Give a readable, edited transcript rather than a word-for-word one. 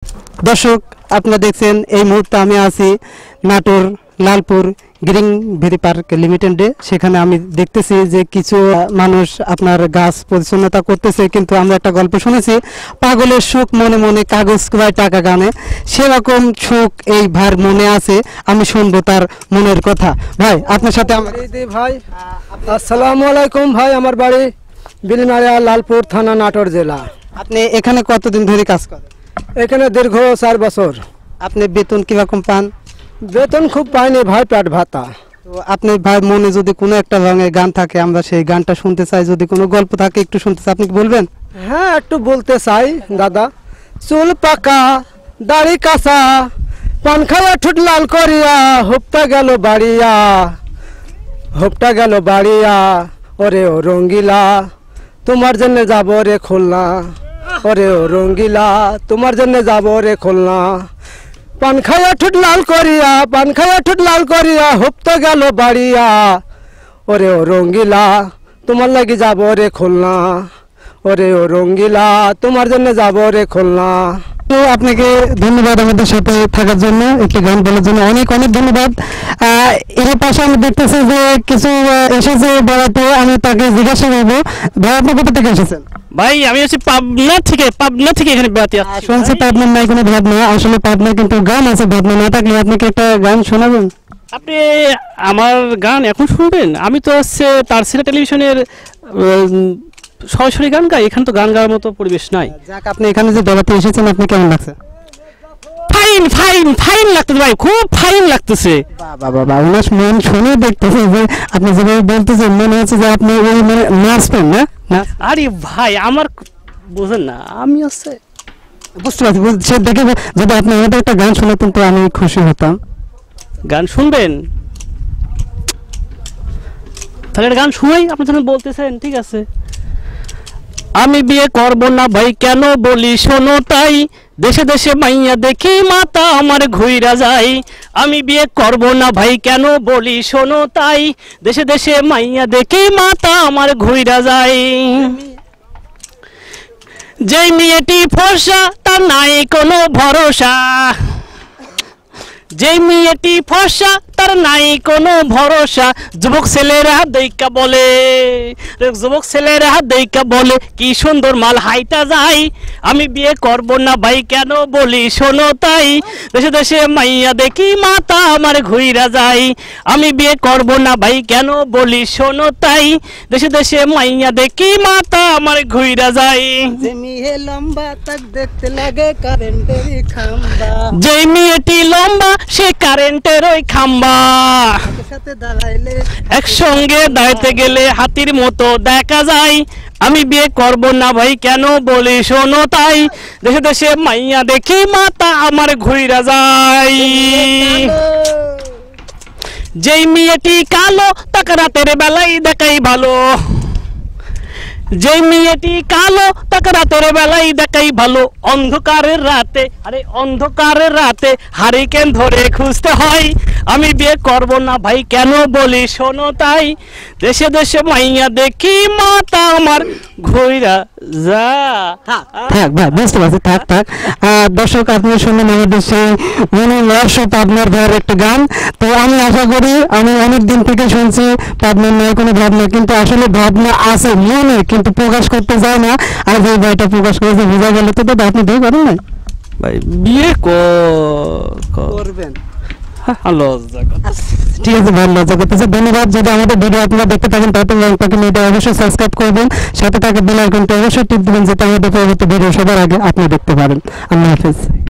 দর্শক আপনারা দেখছেন এই মুহূর্তে আমি আছি Natore Lalpur green very park লিমিটেডে। সেখানে আমি দেখতেছি যে কিছু মানুষ আপনার গাছ পরিচ্ছন্নতা করতেছে, কিন্তু আমরা একটা গল্প শুনেছি পাগলের শোক মনে মনে কাগজ কুড়ায় টাকা গানে, সেরকম শোক এই ভাইয়ের মনে আছে। আমি শুনবো তার মনের কথা। ভাই আপনার সাথে ভাই আসসালামু আলাইকুম। ভাই আমার বাড়ি বিলমারিয়া, লালপুর থানা, নাটোর জেলা। আপনি এখানে কতদিন ধরে কাজ করেন? এখানে দীর্ঘ 4 বছর। আপনি বেতন কিরকম পান? বেতন খুব পাইনি ভাই, পেট ভাতা। তো আপনি ভাই মনে যদি কোনো একটা রঙের গান থাকে, আমরা সেই গানটা শুনতে চাই। যদি কোনো গল্প থাকে একটু শুনতে চাই, আপনি কি বলবেন? হ্যাঁ একটু বলতে চাই দাদা। চুল পাকা দাড়ি কাঁচা, পান খাওয়া ঠুট লাল করিয়া, হোপটা গেল বাড়িয়া, হোপটা গেল বাড়িয়া, ওরে ও রঙ্গিলা তোমার জন্য যাব রে খুলনা, ওরে ও রঙ্গিলা তোমার জন্য যাব রে খুলনা। পান খাওয়া ঠুট লাল করিয়া, পান খাওয়া ঠুট লাল করিয়া, হোপটা গেল বাড়িয়া, ওরে ও রঙ্গিলা তোমার লাগি যাব রে খুলনা, ওরে ও রঙ্গিলা তোমার জন্য যাব রে খুলনা। তো আপনাকে ধন্যবাদ আমাদের সাথে থাকার জন্য, একটি গান বলার জন্য অনেক অনেক ধন্যবাদ। এর পাশে আমি দেখতেছি যে কিছু এসেছে বেড়াতে, আমি তাকে জিজ্ঞাসা করবো ভাই আপনি কোথা থেকে এসেছেন? ভাই আমি হচ্ছে পাবনা থেকে এখানে বেড়াতে আসছি। শুনছি পাবনার নাই কোনো ভাবনা, আসলে পাবনা কিন্তু গান আছে, ভাবনা না থাকলে আপনি কি একটা গান শোনাবেন? আপনি আমার গান এখন শুনবেন? আমি তো হচ্ছে তারসিরা টেলিভিশনের সরাসরি গান গাই, এখানে তো গান গাওয়ার মতো পরিবেশ নাই। যাক, আপনি এখানে যে বেড়াতে এসেছেন আপনি কেমন লাগছে? ফাইন ফাইন ফাইন লাগতেছে ভাই, খুব ফাইন লাগতেছে। বাবা ওনার মন শুনে দেখতেছে যে আপনি যেভাবে বলতেছেন মনে হচ্ছে যে আপনি ওই মানে নাচবেন না? আরে ভাই আমার বুঝেন না, আমি হচ্ছে বুঝতে পারছি, সে দেখে যদি আপনি আমাদের একটা গান শোনাতেন তো আমি খুশি হতাম। গান শুনবেন? তাহলে একটা গান শুনাই, আপনি যখন বলতেছেন ঠিক আছে। আমি বিয়ে করব না ভাই কেন বলি শোনো তাই, দেশে দেশে মাইয়া দেখি মাথা আমার ঘুইরা যায়। আমি বিয়ে করব না ভাই কেন বলি শোনো তাই, দেশে দেশে মাইয়া দেখি মাথা আমার ঘুইরা যায়। যেই মেয়েটি ফর্সা তার নাই কোনো ভরসা, যেই মেয়েটি ফর্সা তার নাই কোনো ভরসা। যুবক ছেলেরা দেখা বলে, যুবক ছেলেরা দেখা বলে কি সুন্দর মাল হাইটা যায়। আমি বিয়ে করব না ভাই কেন বলি শোনো তাই, দেশে দেশে মাইয়া দেখি মাথা আমার ঘুইরা যায়। আমি বিয়ে করব না ভাই কেন বলি শোনো তাই, দেশে দেশে মাইয়া দেখি মাথা আমার ঘুইরা যায়। যে মেয়ে লম্বা তাক দেখতে লাগে কারেন্টেরই খাম্বা, যেই মেয়েটি লম্বা সে কারেন্টের ওই খাম্বা। সাথে দাঁড়াইলে একসঙ্গে দাঁড়াতে গেলে হাতির মতো দেখা যায়। আমি বিয়ে করব না ভাই কেন বলি শোনো তাই, দেশে দেশে মাইয়া দেখি মাথা আমার ঘুইরা যায়। যেই মেয়েটি কালো তাকে রাতের বেলায় দেখাই ভালো, যেই মেয়েটি কালো তাকে রাতের বেলায় দেখাই ভালো। অন্ধকারের রাতে, আরে অন্ধকারের রাতে হারিকেন ধরে খুঁজতে হয়। আমি বিয়ে করব না ভাই কেন বলি শোনো তাই, দেশে দেশে মাইয়া দেখি মাথা আমার ঘুইরা যা। থাক ভাই, বুঝতে পারছি, থাক। দর্শক আপনি শুনলেন আমাদের সেই পাবনার ভাইয়ের একটা গান। তো আমি আশা করি, আমি অনেক দিন থেকে শুনছি পাবনার নয় কোনো ভাবনা, কিন্তু আসলে ভাবনা আছে মনে, কিন্তু প্রকাশ করতে যায় না। আর যে ভাইটা প্রকাশ করেছে বোঝা গেল। তো দাদা আপনি বিয়ে করেন না? ভাই বিয়ে করবেন? ঠিক আছে ভাই, লজ্জা করতেছে। ধন্যবাদ। যদি আমাদের ভিডিও আপনারা দেখতে থাকেন তাহলে অবশ্যই সাবস্ক্রাইব করবেন, সাথে থাকে বেল আইকনটা অবশ্যই টিপ দিবেন, যাতে আমাদের পরবর্তী ভিডিও সবার আগে আপনি দেখতে পারেন। আল্লাহ হাফেজ।